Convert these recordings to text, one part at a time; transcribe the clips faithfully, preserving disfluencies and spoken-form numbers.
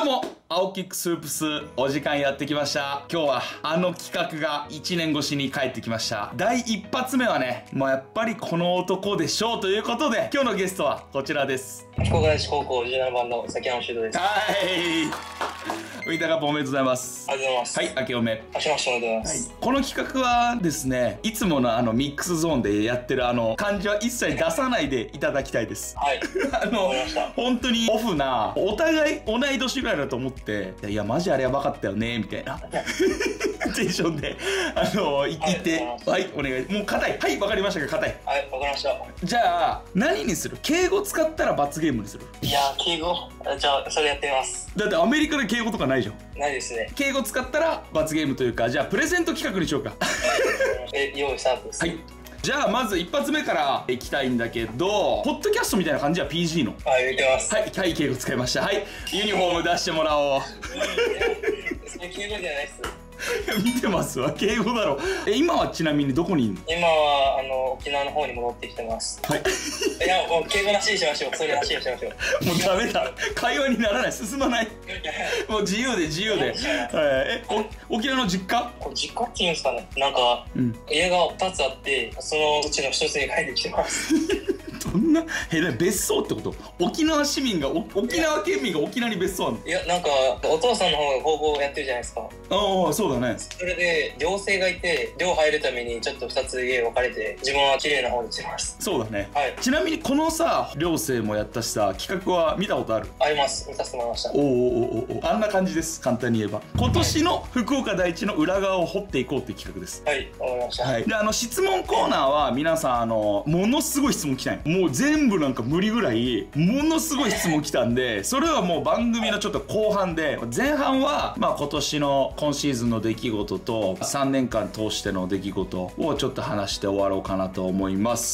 どうも、青キックスープスお時間やってきました。今日はあの企画がいちねん越しに帰ってきました。第一発目はね、もうやっぱりこの男でしょうということで、今日のゲストはこちらです。 福岡大師高校じゅうななばんの崎山修斗です。 はい。ウィンターカップおめでとうございます。 ありがとうございます。 はい、明けおめ。 明けましておめでとうございます。 はい、この企画はですね、いつものあのミックスゾーンでやってるあの感じは一切出さないでいただきたいです。はい。あの、本当にオフな、お互い同い年ぐらいだと思って、いや、マジあれやばかったよね、みたいなテンションで、あの、言って、はい、お願い。もう硬い。はい、わかりましたか、硬い。 はい、わかりました。じゃあ、何にする？敬語使ったら罰ゲームにする？ いやー、敬語じゃあ、それやってみます。 だってアメリカで敬語とかないじゃん。 ないですね。 敬語使ったら罰ゲームというか、じゃあプレゼント企画にしようか。 え、用意スタートです。 はい。じゃあまず一発目からいきたいんだけど、ポッドキャストみたいな感じは ピージー の。 はい、見てます。 はい、はい、敬語使いました。はい、ユニフォーム出してもらおう。 それ敬語じゃないっす。 見てますわ、敬語だろ。え、今はちなみにどこにいんの？ 今はあの沖縄の方に戻ってきてます。はい。いや、もう敬語なしにしましょう。それなしにしましょう。もうダメだ。会話にならない、進まない。もう自由で自由で。はい。え、お沖縄の実家？ これ実家っていうんですかね。なんか、うん、家がふたつあって、そのうちのひとつに帰ってきてます。 どんな、え、別荘ってこと？沖縄市民が、沖縄県民が沖縄に別荘あるの？ いや、なんかお父さんの方が高校やってるじゃないですか。 ああ、そうだね。 それで寮生がいて、寮入るためにちょっとふたつ家分かれて、自分は綺麗な方にしてます。 そうだね。 はい。 ちなみにこのさ、寮生もやったしさ、企画は見たことある？ あります。見させてもらいました。 おーおーおーおー、あんな感じです。簡単に言えば。今年の福岡第一の裏側を掘っていこうっていう企画です。 はい、わかりました。 はい。で、あの質問コーナーは皆さんあのものすごい質問来たんよ。もう全部なんか無理ぐらいものすごい質問来たんで、それはもう番組のちょっと後半で、前半はまあ今年の今シーズンの出来事とさんねんかん通しての出来事をちょっと話して終わろうかなと思います。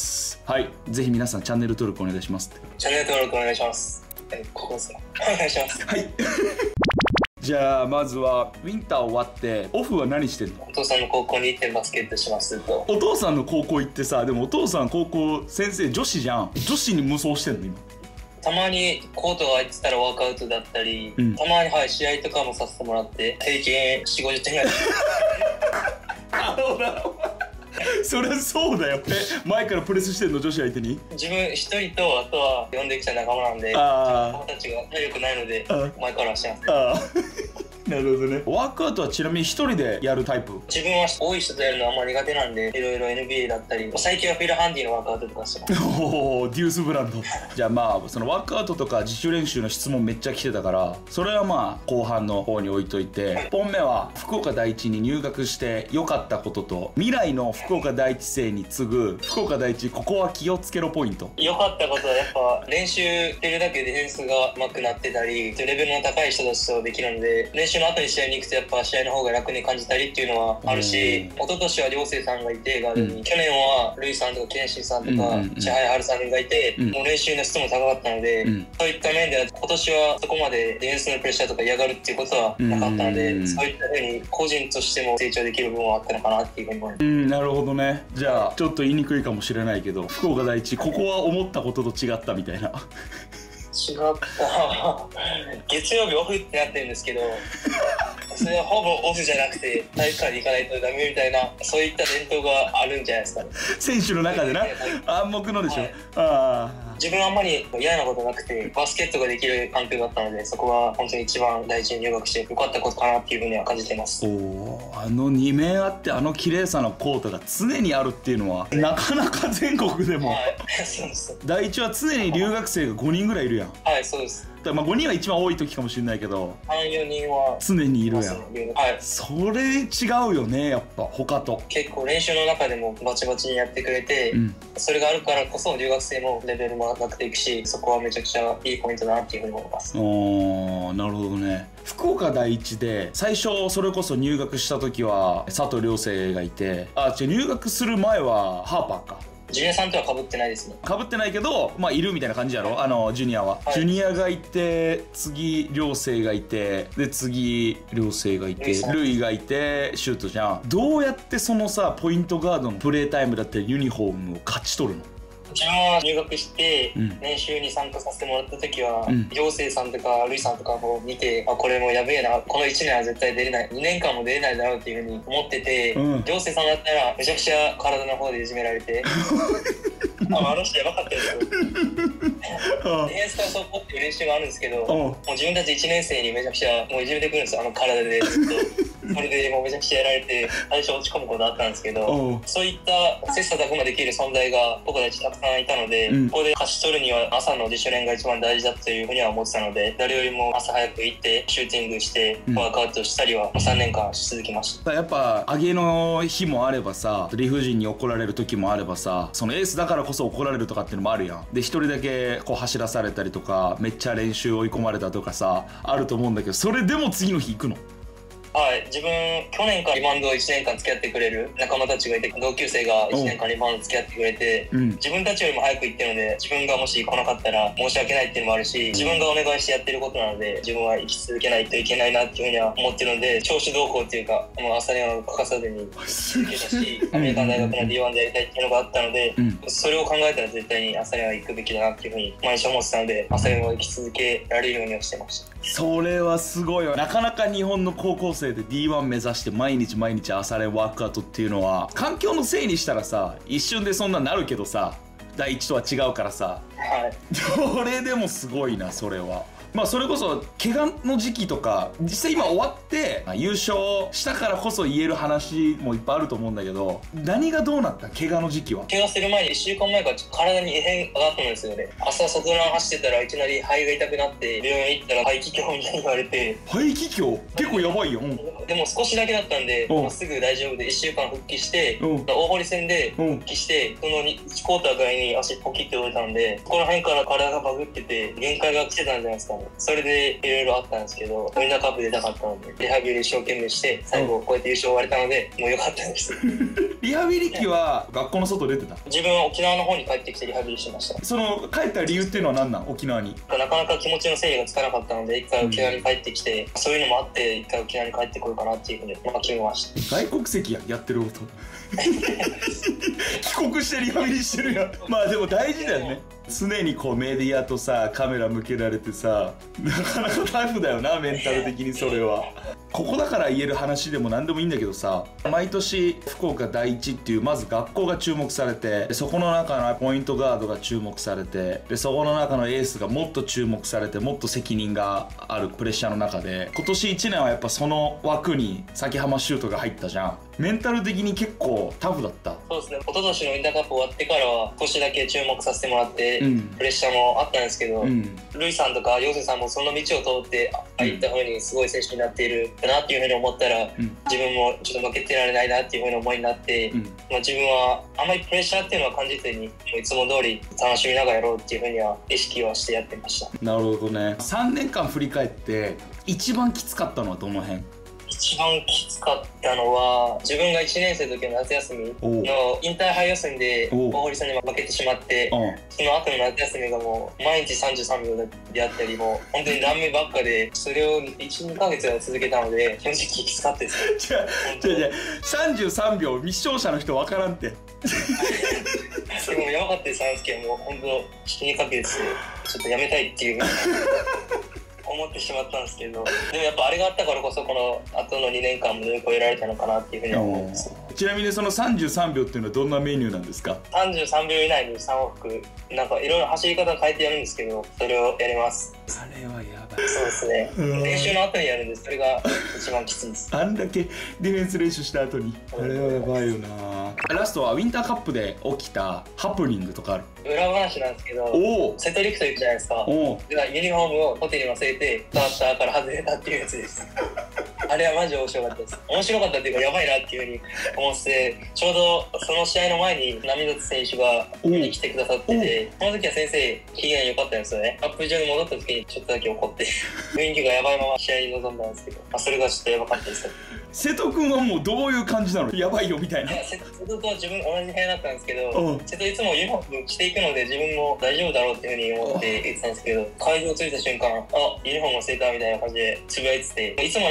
はい。ぜひ皆さんチャンネル登録お願いします。 チャンネル登録お願いします。え、ここですか？お願いします。 はい。じゃあまずはウィンター終わってオフは何してんの？ お父さんの高校に行ってバスケットしますと。 お父さんの高校行ってさ、でもお父さん高校先生女子じゃん。女子に無双してんの今？ たまにコートが空いてたらワークアウトだったり、うん、たまにはい試合とかもさせてもらって平均よんじゅうごじゅってんぐらい。 あのなそりゃそうだよ。え、前からプレスしてんの？女子相手に？ 自分一人と、あとは呼んできた仲間なんで、あ子たちが体力ないので前からしてます。あなるほどね。ワークアウトはちなみに一人でやるタイプ？ 自分は多い人とやるのはあんまり苦手なんで、いろいろ エヌビーエー だったり、最近はフィルハンディのワークアウトとかしてます。 おお、デュースブランド。じゃあまあそのワークアウトとか自主練習の質問めっちゃ来てたから、それはまあ後半の方に置いといて、いっぽんめは福岡第一に入学して良かったことと、未来の福岡第一生に次ぐ福岡第一ここは気をつけろポイント。 良かったことはやっぱ練習してるだけでディフェンスが上手くなってたり、レベルの高い人たちとできるので、練習の後に試合に行くとやっぱ試合の方が楽に感じたりっていうのはあるし、一昨年は寮生さんがいてガードに、うん、去年はルイさんとかケンシーさんとか千早春さんがいて、うん、もう練習の質も高かったので、うん、そういった面では今年はそこまでディフェンスのプレッシャーとか嫌がるっていうことはなかったので、うん、そういったふうに個人としても成長できる部分はあったのかなっていうふうに思います。うん、なるほどね。じゃあちょっと言いにくいかもしれないけど、福岡第一ここは思ったことと違ったみたいな。 違った。月曜日オフってなってるんですけど、それはほぼオフじゃなくて体育館に行かないとダメみたいな、そういった伝統があるんじゃないですかね。 選手の中でな、暗黙のでしょ。はい、ああ。 自分はあんまり嫌なことなくて、バスケットができる環境だったので、そこは本当に一番大事に入学してよかったことかなっていうふうには感じてます。 おお、あのに面あってあの綺麗さのコートが常にあるっていうのはなかなか全国でも。はい、そうです。第一は常に留学生がごにんぐらいいるやん。 はい、そうです。 まあごにんは一番多い時かもしれないけど、 さん、よにんは常にいるやん。 はい、 それ違うよね、やっぱ他と。 結構練習の中でもバチバチにやってくれて、うん、それがあるからこそ留学生もレベルも上がっていくし、そこはめちゃくちゃいいポイントだなっていうふうに思います。 おー、なるほどね。福岡第一で最初それこそ入学した時は佐藤亮生がいて、あ、じゃあ入学する前はハーパーか。 ジュニアさんとは被ってないですね。 被ってないけど、まあいるみたいな感じやろ、あのジュニアは、はい、ジュニアがいて、次寮生がいて、で次寮生がいて、ルイがいてシュートじゃん。どうやってそのさポイントガードのプレータイムだったりユニフォームを勝ち取るの？ 自分は入学してうん練習に参加させてもらった時は、 うん行生さんとかルイさんとかを見て、あ、これもうやべえな、このいちねんは絶対出れない、にねんかんも出れないだろうっていうふうに思ってて、 うん行生さんだったらめちゃくちゃ体の方でいじめられてあ、あの人やばかったですよ。ディフェンスから速攻っていう練習があるんですけど、もう自分たちいちねん生にめちゃくちゃもういじめてくるんですよ、あの体でずっと。それでもうめちゃくちゃやられて最初落ち込むことあったんですけど、そういった切磋琢磨できる存在が僕たちたくさんいたので、うん、ここで勝ち取るには朝の自主練が一番大事だというふうには思ってたので、誰よりも朝早く行ってシューティングしてワークアウトしたりはさんねんかんし続きました。 やっぱ上げの日もあればさ、理不尽に怒られる時もあればさ、そのエースだからこそ怒られるとかっていうのもあるやん。で一人だけこう走らされたりとか、めっちゃ練習追い込まれたとかさあると思うんだけど、それでも次の日行くの？ はい、自分去年からリバウンドをいちねんかん付き合ってくれる仲間たちがいて、同級生がいちねんかんリバウンド付き合ってくれて、うん、自分たちよりも早く行ってるので、自分がもし来なかったら申し訳ないっていうのもあるし、自分がお願いしてやってることなので自分は生き続けないといけないなっていうふうには思ってるので、調子動向っていうかもう朝練は欠かさずに続けたし、アメリカン大学の ディーワン でやりたいっていうのがあったので、うん、それを考えたら絶対に朝練は行くべきだなっていうふうに毎日思ってたので、朝練は行き続けられるようにはしてました。 それはすごいよ。なかなか日本の高校生で ディーワン 目指して毎日毎日朝練ワークアウトっていうのは、環境のせいにしたらさ一瞬でそんななるけどさ、第一とは違うからさ、 はい、 それでもすごいな。それはまあそれこそ怪我の時期とか実際今終わって優勝したからこそ言える話もいっぱいあると思うんだけど、何がどうなった？怪我の時期は。 怪我する前にいっしゅうかんまえからちょっと体に異変があったんですよね。朝外ラン走ってたらいきなり肺が痛くなって病院行ったら肺気胸みたいに言われて。 肺気胸結構やばいよ、うん、 でも少しだけだったんでもうすぐ大丈夫でいっしゅうかん復帰して、大堀戦で復帰してそのいちクォーターぐらいに足ポキって折れたんで、ここら辺から体がバグってて限界が来てたんじゃないですかね。それでいろいろあったんですけど、ウィンナーカップ出たかったのでリハビリ一生懸命して最後こうやって優勝終われたのでもう良かったです。 リハビリ期は学校の外出てた？ 自分は沖縄の方に帰ってきてリハビリしてました。 その帰った理由っていうのは何なん？沖縄になかなか気持ちの整理がつかなかったので一回沖縄に帰ってきて、うん、そういうのもあって一回沖縄に帰ってこようかなっていうふうに、まあ、決めました。 外国籍ややってること帰国してリハビリしてるやん。まあでも大事だよね。常にこうメディアとさカメラ向けられてさ、なかなかタフだよなメンタル的に。それはここだから言える話でも何でもいいんだけどさ、毎年福岡第一っていうまず学校が注目されて、そこの中のポイントガードが注目されて、でそこの中のエースがもっと注目されて、もっと責任があるプレッシャーの中で、今年いちねんはやっぱその枠に崎浜シュートが入ったじゃん。メンタル的に結構タフだった？ そうですね、一昨年のウィンターカップ終わってからは少しだけ注目させてもらって、うん、プレッシャーもあったんですけど、うん、ルイさんとか陽生さんもその道を通ってああいった風にすごい選手になっているかなっていう風に思ったら、うん、自分もちょっと負けてられないなっていう風な思いになって、うん、まあ、自分はあんまりプレッシャーっていうのは感じずにいつも通り楽しみながらやろうっていう風には意識はしてやってました。 なるほどね。さんねんかん振り返って一番きつかったのはどの辺？ 一番きつかったのは自分がいちねん生の時の夏休みのインターハイ予選で大堀さんに負けてしまって、その後の夏休みがもう毎日さんじゅうさんびょうであったり、もう本当にランメばっかでそれをいち、にかげつは続けたので正直きつかったです。 違う違う違う、さんじゅうさんびょう未視聴者の人分からんって。でもやばかったです。あの時はもう本当死にかけてちょっとやめたいっていう思ってしまったんですけど、でもやっぱあれがあったからこそこの後のにねんかんも乗り越えられたのかなっていうふうに思います。 ちなみにそのさんじゅうさんびょうっていうのはどんなメニューなんですか？ さんじゅうさんびょう以内にさん往復なんかいろいろ走り方変えてやるんですけど、それをやります。 あれはやばい。 そうですね、練習の後にやるんです。それが一番きついです。 あんだけディフェンス練習した後にあれはやばいよな。ラストはウィンターカップで起きたハプニングとかある？ 裏話なんですけど、瀬戸陸斗行くじゃないですか。ユニフォームをホテルに忘れてスターターから外れたっていうやつです。あれはマジ面白かったです。面白かったっていうかやばいなっていうふうに思ってて、ちょうどその試合の前に波立選手が見に来てくださってて、その時は先生機嫌良かったんですよね。アップ場に戻った時にちょっとだけ怒って雰囲気がやばいまま試合に臨んだんですけど、まあ、それがちょっとやばかったです。 瀬戸君はもうどういう感じなの？やばいよみたいな。 いや、瀬戸と自分同じ部屋だったんですけど、瀬戸いつもユニフォーム着ていくので自分も大丈夫だろうっていうふうに思って言ってたんですけど、会場着いた瞬間、あ、ユニフォーム忘れたみたいな感じでつぶやいてて、いつもなんかそういう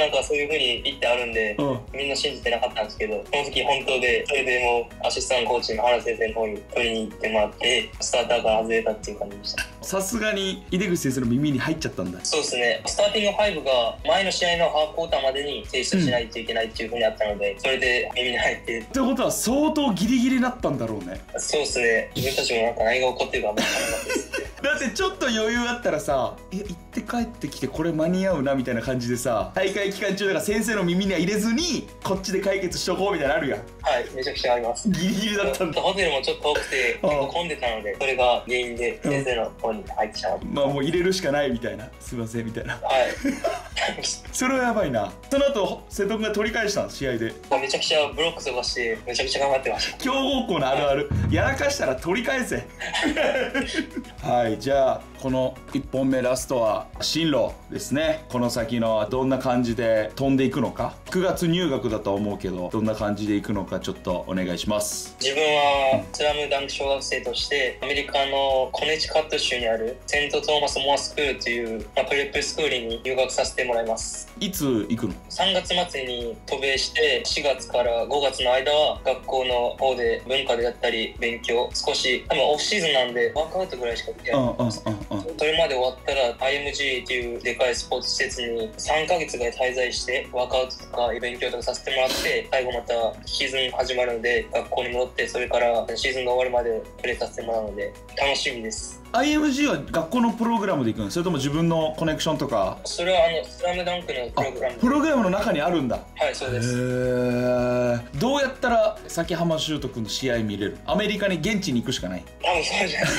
ふうに言ってあるんで、 うんみんな信じてなかったんですけど、その時本当で、それでもうアシスタントコーチの原先生の方に取りに行ってもらって、スターターから外れたっていう感じでした。 さすがに井出口先生の耳に入っちゃったんだ。 そうですね。スターティングファイブが前の試合のハーフクォーターまでに提出しないといけないっていうふうにあったので、うん、それで耳に入って。 ってことは相当ギリギリだったんだろうね。 そうですね。自分たちもなんか何が起こってるかあんまり分からなかったです。 だってちょっと余裕あったらさ、え行って帰ってきてこれ間に合うなみたいな感じでさ、大会期間中だから先生の耳には入れずにこっちで解決しとこうみたいなのあるやん。 はい、めちゃくちゃあります。 ギリギリだったんだ。 ホテルもちょっと遠くて結構混んでたので、それが原因で先生の方に入ってしまう。 まあもう入れるしかないみたいな、すいませんみたいな。 はいそれはやばいな。その後瀬戸君が取り返したん試合で。 めちゃくちゃブロック飛ばしてめちゃくちゃ頑張ってました。 強豪校のあるある、やらかしたら取り返せはい、じゃあこのいっぽんめラストは進路ですね。この先のどんな感じで飛んでいくのか、くがつ入学だと思うけどどんな感じでいくのかちょっとお願いします。 自分はスラムダンク小学生としてアメリカのコネチカット州にあるセント・トーマス・モアスクールという、まあ、プレップスクールに入学させてもらいます。 いつ行くの？ さんがつ末に渡米してしがつからごがつの間は学校の方で文化であったり勉強少し、多分オフシーズンなんでワークアウトぐらいしかできないんです。それまで終わったら アイエムジー っていうでかいスポーツ施設にさんかげつぐらい滞在してワークアウトとか勉強とかさせてもらって、最後またシーズン始まるので学校に戻って、それからシーズンが終わるまでプレーさせてもらうので楽しみです。 アイエムジー は学校のプログラムで行くの？それとも自分のコネクションとか？ それはあのスラムダンクのプログラム。 プログラムの中にあるんだ。 はい、そうです。 へー。どうやったら崎浜秀斗君の試合見れる？アメリカに現地に行くしかない？ 多分そうじゃない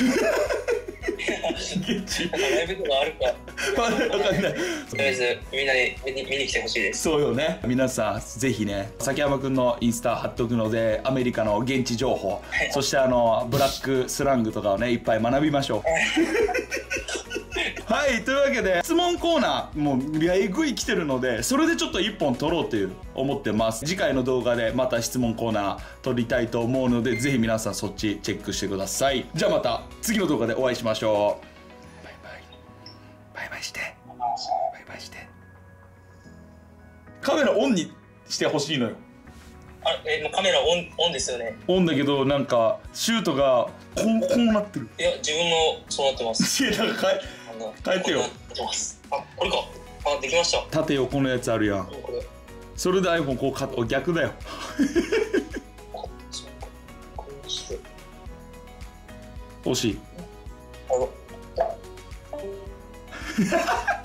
現地ライブとかあるか分かんない。 とりあえずみんなに見に見に来てほしいです。 そうよね。皆さんぜひね、崎山くんのインスタ貼っとくのでアメリカの現地情報、はい、そしてあのブラックスラングとかをねいっぱい学びましょう。はい、というわけで質問コーナーもうえぐい来てるので、それでちょっといっぽん取ろうという思ってます。次回の動画でまた質問コーナー取りたいと思うので、ぜひ皆さんそっちチェックしてください。じゃあまた次の動画でお会いしましょう。バイバイバイバイしてバイバイして。カメラオンにしてほしいのよ。 あえもうカメラオンオンですよね。 オンだけどなんかシュートがこうこうなってる。 いや自分もそうなってます。 いやなんか変えてよ。 あ、これか。あ、できました。 縦横のやつあるやん。それで iPhone こうか逆だよ。惜しい。